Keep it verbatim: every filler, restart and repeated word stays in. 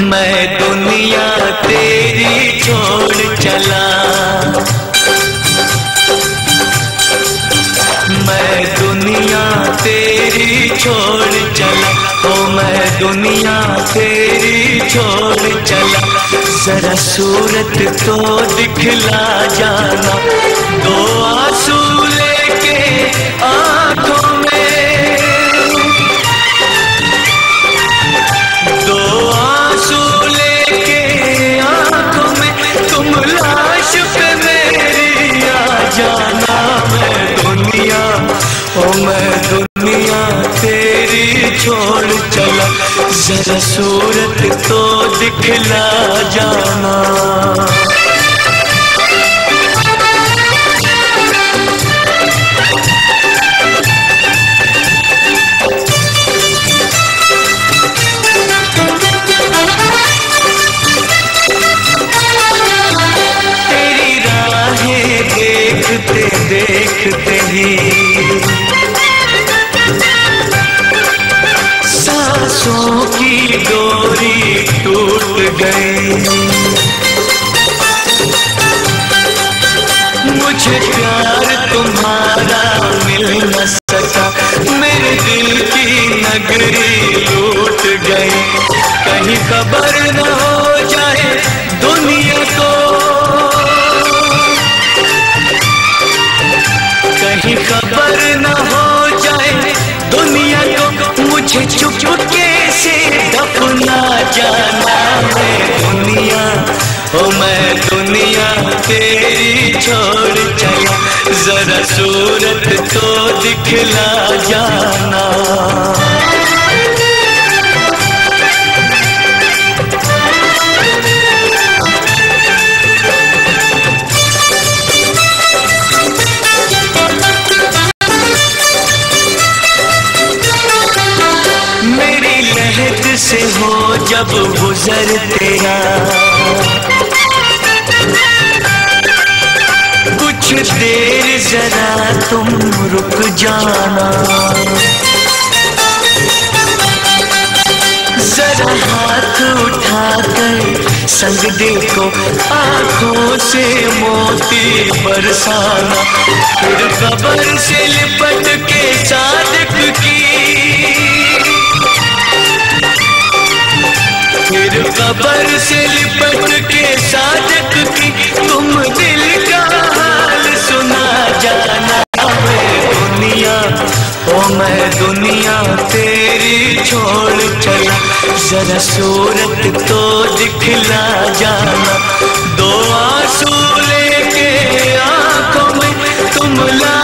मैं दुनिया तेरी छोड़ चला, मैं दुनिया तेरी छोड़ चला, ओ मैं दुनिया तेरी छोड़ चला। जरा सूरत तो दिखला जाना, दो आंसू लेके आंखों में, दो आंसू लेके आंखों में, तुम लाश पे मेरी आ जाना। मैं दुनिया, ओ मैं दुनिया तेरी छोड़ चला, जरा सूरत तो दिखला जाना। तेरी राहें देखते देखते ही सांसों की डोरी टूट गई, मुझे प्यार तुम्हारा मिल न सका, मेरे दिल की नगरी लूट गई। कहीं खबर न हो जाए दुनिया को, कहीं खबर न हो जाए दुनिया को, मुझे चुपके से दफना जाना। मैं दुनिया, ओ मैं दुनिया तेरी छोड़ चला, जरा सूरत तो दिखला जाना। से हो जब गुजर तेरा, कुछ देर जरा तुम रुक जाना, जरा हाथ उठाकर संग देखो, आंखों से मोती बरसाना। फिर कब्र से लिपट के सादिक की, फिर कब्र से लिपट के सादिक की, तुम दिल का हाल सुना जाना। मैं दुनिया, ओ मैं दुनिया तेरी छोड़ चला, जरा सूरत तो दिखला जाना। दो आंसू लेके आंखों में तुम ला